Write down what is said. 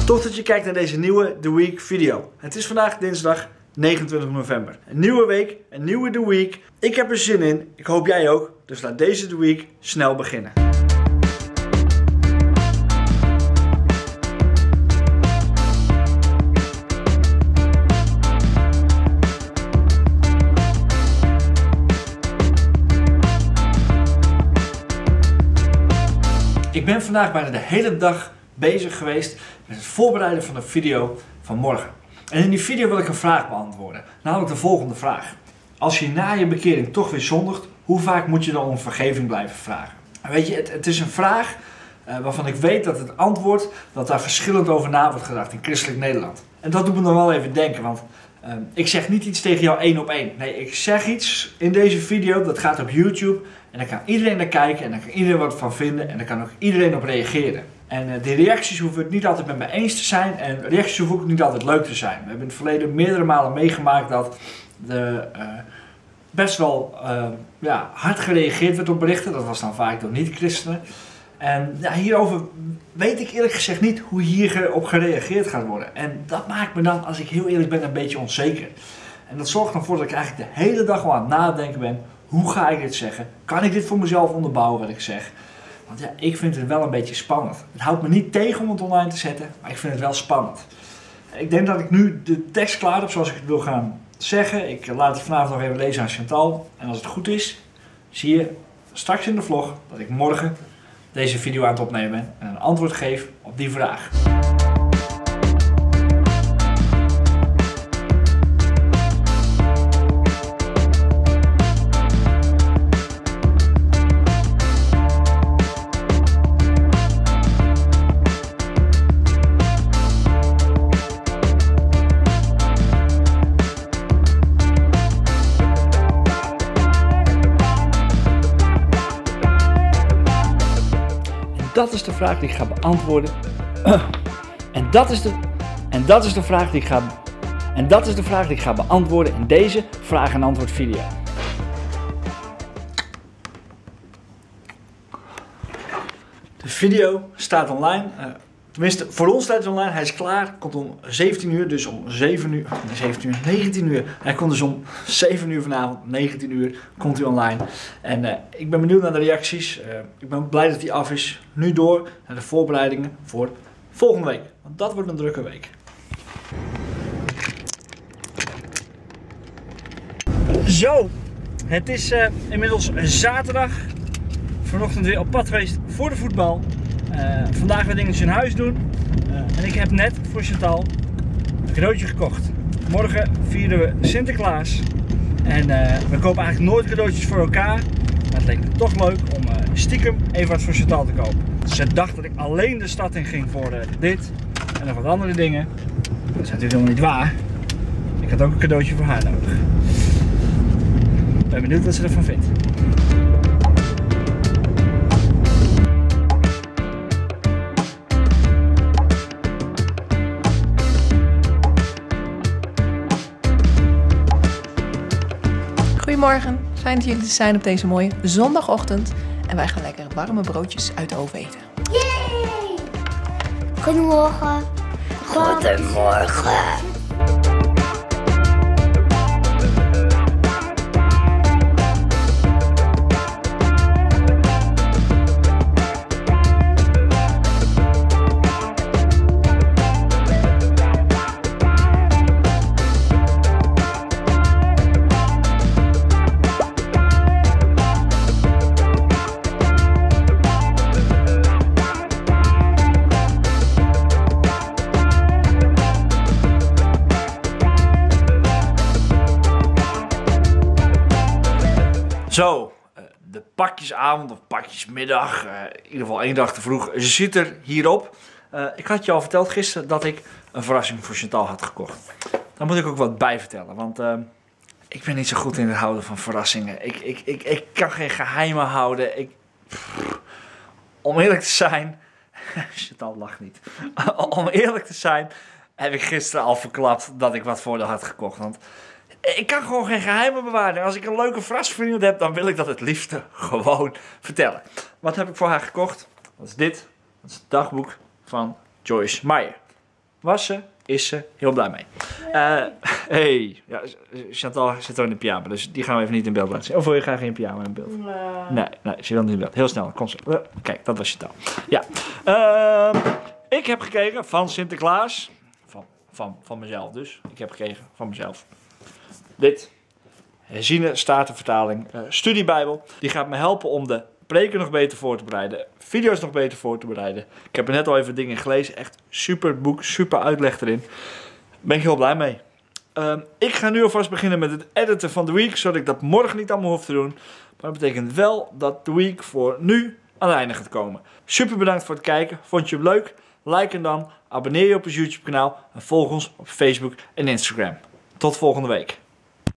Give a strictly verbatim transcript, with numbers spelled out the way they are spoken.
Tof dat je kijkt naar deze nieuwe The Week video. Het is vandaag dinsdag negenentwintig november. Een nieuwe week, een nieuwe The Week. Ik heb er zin in, ik hoop jij ook. Dus laat deze The Week snel beginnen. Ik ben vandaag bijna de hele dag bezig geweest met het voorbereiden van de video van morgen. En in die video wil ik een vraag beantwoorden. Namelijk de volgende vraag. Als je na je bekering toch weer zondigt, hoe vaak moet je dan om vergeving blijven vragen? En weet je, het, het is een vraag uh, waarvan ik weet dat het antwoord, dat daar verschillend over na wordt gedacht in christelijk Nederland. En dat doet me dan wel even denken, want uh, ik zeg niet iets tegen jou één op één. Nee, ik zeg iets in deze video, dat gaat op YouTube. En daar kan iedereen naar kijken en daar kan iedereen wat van vinden en daar kan ook iedereen op reageren. En uh, die reacties hoeven het niet altijd met me eens te zijn en reacties hoeven ook niet altijd leuk te zijn. We hebben in het verleden meerdere malen meegemaakt dat er uh, best wel uh, ja, hard gereageerd werd op berichten. Dat was dan vaak door niet-christenen. En ja, hierover weet ik eerlijk gezegd niet hoe hier op gereageerd gaat worden. En dat maakt me dan, als ik heel eerlijk ben, een beetje onzeker. En dat zorgt dan voor dat ik eigenlijk de hele dag al aan het nadenken ben. Hoe ga ik dit zeggen? Kan ik dit voor mezelf onderbouwen wat ik zeg? Want ja, ik vind het wel een beetje spannend. Het houdt me niet tegen om het online te zetten, maar ik vind het wel spannend. Ik denk dat ik nu de tekst klaar heb zoals ik het wil gaan zeggen. Ik laat het vanavond nog even lezen aan Chantal. En als het goed is, zie je straks in de vlog dat ik morgen deze video aan het opnemen ben en een antwoord geef op die vraag. Dat is de vraag die ik ga beantwoorden. En dat is de, en dat is de vraag die ik ga, en dat is de vraag die ik ga beantwoorden in deze vraag en antwoord video. De video staat online. Uh, tenminste, voor ons staat het online. Hij is klaar. Komt om zeventien uur, dus om zeven uur, zeventien uur, negentien uur. Hij komt dus om zeven uur vanavond, negentien uur komt hij online. En uh, ik ben benieuwd naar de reacties. Uh, ik ben blij dat hij af is. Nu door naar de voorbereidingen voor volgende week. Want dat wordt een drukke week. Zo, het is uh, inmiddels zaterdag. Vanochtend weer op pad geweest voor de voetbal. Uh, vandaag weer dingetjes in huis doen. Uh, en ik heb net voor Chantal een cadeautje gekocht. Morgen vieren we Sinterklaas. En uh, we kopen eigenlijk nooit cadeautjes voor elkaar. Maar het leek me toch leuk om uh, stiekem even wat voor Chantal te kopen. Ze dacht dat ik alleen de stad in ging voor uh, dit en nog wat andere dingen. Dat is natuurlijk helemaal niet waar. Ik had ook een cadeautje voor haar nodig. Ik ben benieuwd wat ze ervan vindt. Goedemorgen, fijn dat jullie er zijn op deze mooie zondagochtend. En wij gaan lekker warme broodjes uit de oven eten. Yay! Goedemorgen. Goedemorgen. Zo, de pakjesavond of pakjesmiddag, in ieder geval één dag te vroeg, zit er hierop. Uh, ik had je al verteld gisteren dat ik een verrassing voor Chantal had gekocht. Daar moet ik ook wat bij vertellen, want uh, ik ben niet zo goed in het houden van verrassingen. Ik, ik, ik, ik kan geen geheimen houden. Ik, pff, om eerlijk te zijn, Chantal lacht niet. Om eerlijk te zijn heb ik gisteren al verklapt dat ik wat voor haar had gekocht. Want ik kan gewoon geen geheimen bewaren. Als ik een leuke verrassing heb, dan wil ik dat het liefste gewoon vertellen. Wat heb ik voor haar gekocht? Dat is dit. Dat is het dagboek van Joyce Meyer. was ze, is ze heel blij mee. Uh, hey, ja, Chantal zit al in de pyjama, dus die gaan we even niet in beeld laten zien. Of wil je graag in pyjama in beeld? Nee. Nee, nee, ze wil niet in beeld. Heel snel, kom zo. Uh, kijk, dat was Chantal. Ja. Uh, ik heb gekregen van Sinterklaas. Van, van, van mezelf dus. Ik heb gekregen van mezelf. Dit. Herziene Statenvertaling. Uh, studiebijbel. Die gaat me helpen om de preken nog beter voor te bereiden. Video's nog beter voor te bereiden. Ik heb er net al even dingen gelezen. Echt super boek. Super uitleg erin. Ben ik heel blij mee. Uh, ik ga nu alvast beginnen met het editen van de week. Zodat ik dat morgen niet allemaal hoef te doen. Maar dat betekent wel dat de week voor nu aan het einde gaat komen. Super bedankt voor het kijken. Vond je hem leuk? Like hem dan. Abonneer je op ons YouTube kanaal. En volg ons op Facebook en Instagram. Tot volgende week.